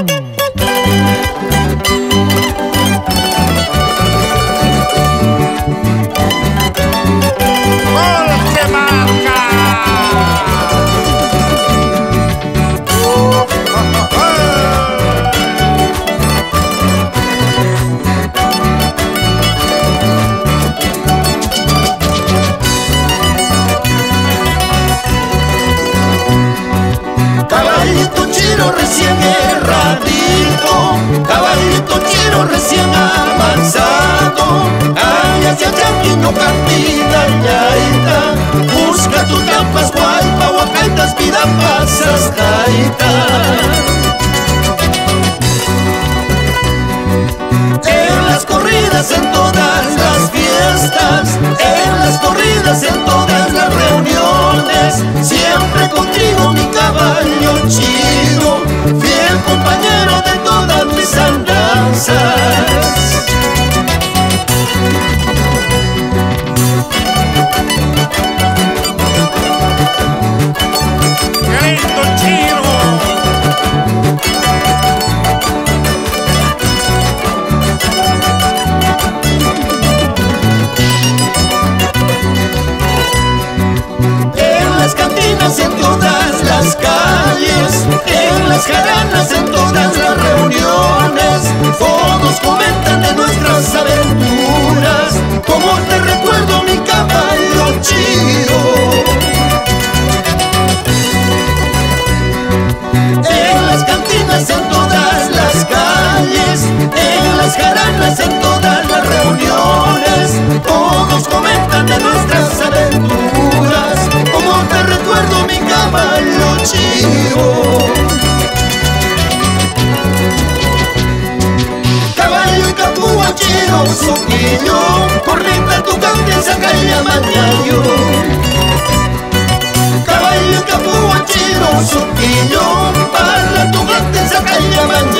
Caballito chino recién erradito, caballito chino recién avanzado, alias ya champiño cartita yaita, busca tu trampas guaypa, huacaitas, vida pasas jaita. En las corridas, en todas las fiestas, en las corridas, en todas las reuniones, siempre contigo mi caballo chino, fiel compañero de todas mis andanzas. ¡Qué lindo chino! En las cantinas, en todas las calles, en las jaranas, en todas las reuniones, todos comentan de nuestras aventuras, como te recuerdo mi caballo chino. En las cantinas, en todas las calles, en las jaranas, en todas las reuniones, todos comentan de nuestras aventuras, como te recuerdo mi caballo chino. Caballo y capúa chino, soquillo, corriente tu cante, saca el mañayo. Caballo y capúa chino, soquillo, para tu cante, saca el mañayo.